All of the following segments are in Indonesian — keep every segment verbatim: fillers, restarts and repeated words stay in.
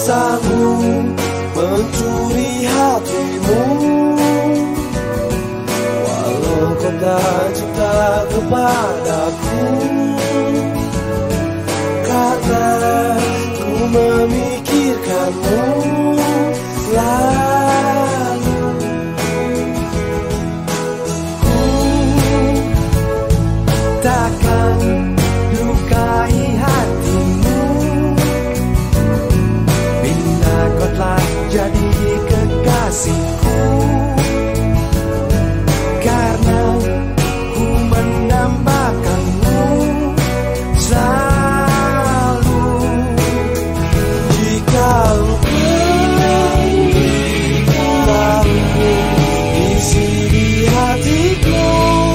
sanggup mencuri hatimu, walau kau tak cinta kepadaku. Karena ku memikirkanmu selalu, ku takkan lukai hatimu bila kau telah jadi kekasihku. Karena ku mendambakanmu selalu. Jika aku isi di hatiku,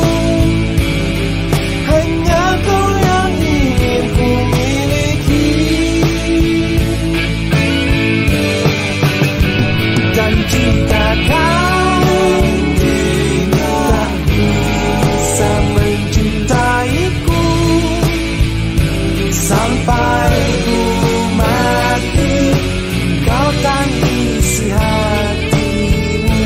hanya kau yang ingin ku miliki. Dan jika kau tidak bisa mencintaiku sampai ku mati, kau tangisi hatimu.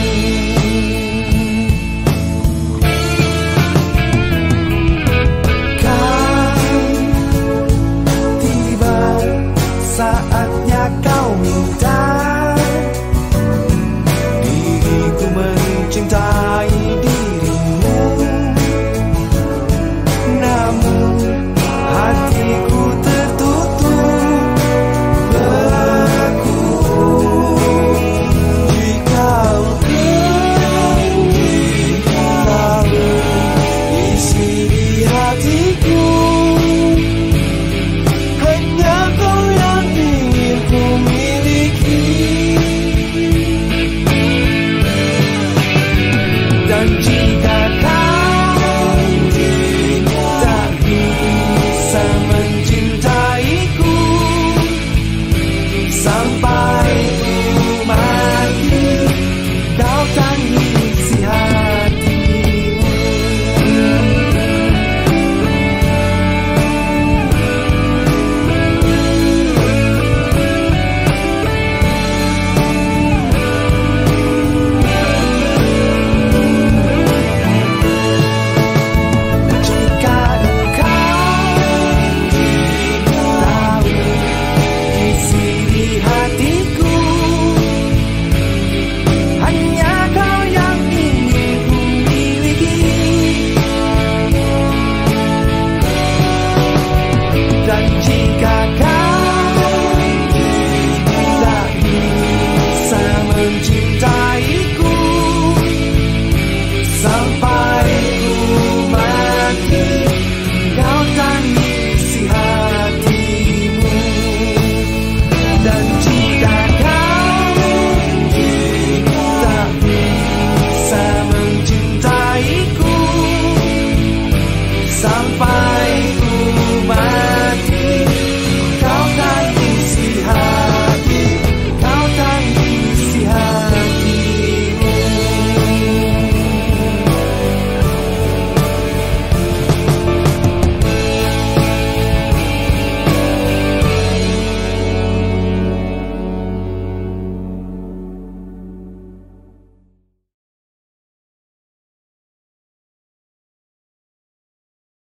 Kan tiba saatnya kau minta